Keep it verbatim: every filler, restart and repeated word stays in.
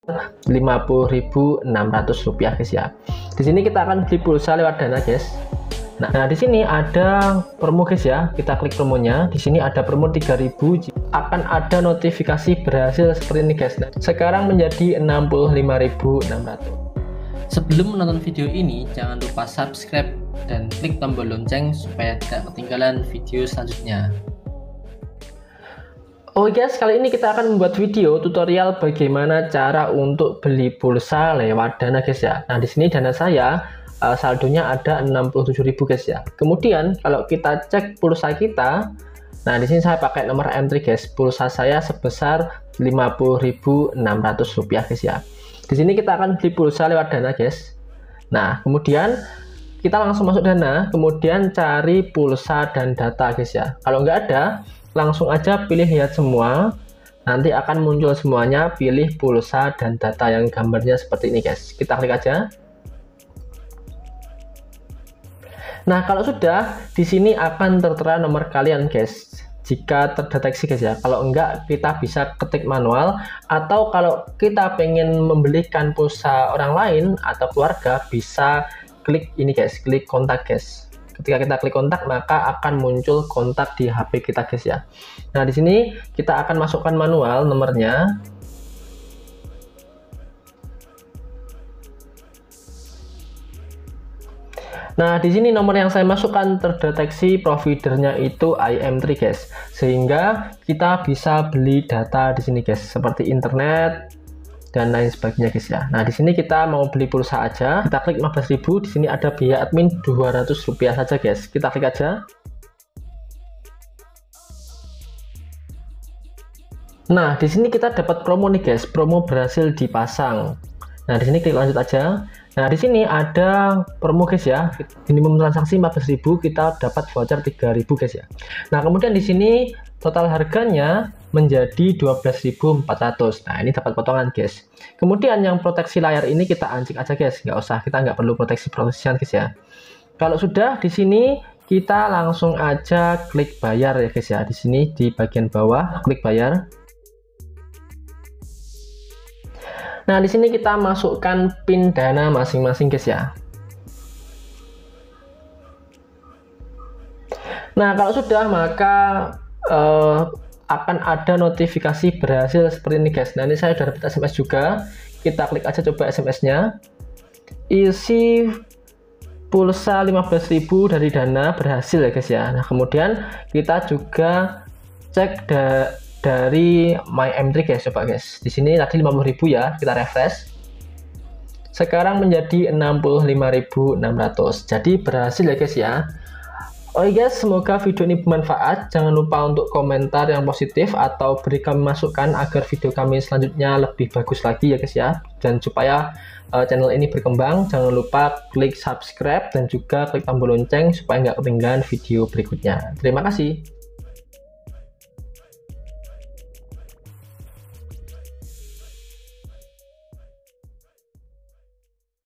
lima puluh ribu enam ratus rupiah guys ya. Di sini kita akan beli pulsa lewat Dana guys. Nah, nah di sini ada promo guys ya. Kita klik promonya. Di sini ada promo tiga ribu, akan ada notifikasi berhasil seperti ini guys. Nah, sekarang menjadi enam puluh lima ribu enam ratus. Sebelum menonton video ini, jangan lupa subscribe dan klik tombol lonceng supaya tidak ketinggalan video selanjutnya. Oke guys, kali ini kita akan membuat video tutorial bagaimana cara untuk beli pulsa lewat Dana guys ya. Nah, di sini Dana saya uh, saldonya ada enam puluh tujuh ribu guys ya. Kemudian kalau kita cek pulsa kita, nah di sini saya pakai nomor M tiga guys. Pulsa saya sebesar lima puluh ribu enam ratus rupiah guys ya. Di sini kita akan beli pulsa lewat Dana guys. Nah, kemudian kita langsung masuk Dana, kemudian cari pulsa dan data guys ya. Kalau nggak ada, langsung aja pilih lihat semua, nanti akan muncul semuanya. Pilih pulsa dan data yang gambarnya seperti ini guys, kita klik aja. Nah, kalau sudah, di sini akan tertera nomor kalian guys jika terdeteksi guys ya. Kalau enggak, kita bisa ketik manual, atau kalau kita pengen membelikan pulsa orang lain atau keluarga, bisa klik ini guys, klik kontak guys. Ketika kita klik kontak, maka akan muncul kontak di H P kita guys ya. Nah, di sini kita akan masukkan manual nomornya. Nah, di sini nomor yang saya masukkan terdeteksi providernya itu I M tiga guys. Sehingga kita bisa beli data di sini guys, seperti internet dan lain sebagainya guys ya. Nah, di sini kita mau beli pulsa aja, kita klik lima belas ribu. Di sini ada biaya admin dua ratus rupiah saja guys, kita klik aja. Nah, di sini kita dapat promo nih guys, promo berhasil dipasang. Nah, di sini klik lanjut aja. Nah, di sini ada promo guys ya, minimum transaksi lima belas ribu, kita dapat voucher tiga ribu guys ya. Nah, kemudian di sini total harganya menjadi dua belas ribu empat ratus. Nah, ini dapat potongan guys. Kemudian yang proteksi layar ini kita uncheck aja guys, nggak usah, kita nggak perlu proteksi proteksian guys ya. Kalau sudah, di sini kita langsung aja klik bayar ya guys ya. Di sini di bagian bawah klik bayar. Nah, di sini kita masukkan PIN Dana masing-masing guys ya. Nah, kalau sudah, maka uh, akan ada notifikasi berhasil seperti ini guys. Nah, ini saya sudah dapat S M S juga. Kita klik aja coba S M S-nya. Isi pulsa lima belas ribu dari Dana berhasil ya guys ya. Nah, kemudian kita juga cek da dari My M tiga guys, coba guys. Di sini tadi lima puluh ribu ya, kita refresh. Sekarang menjadi enam puluh lima ribu enam ratus. Jadi berhasil ya guys ya. Oke guys, semoga video ini bermanfaat. Jangan lupa untuk komentar yang positif atau beri kami masukan agar video kami selanjutnya lebih bagus lagi ya guys ya. Dan supaya uh, channel ini berkembang, jangan lupa klik subscribe dan juga klik tombol lonceng supaya nggak ketinggalan video berikutnya. Terima kasih.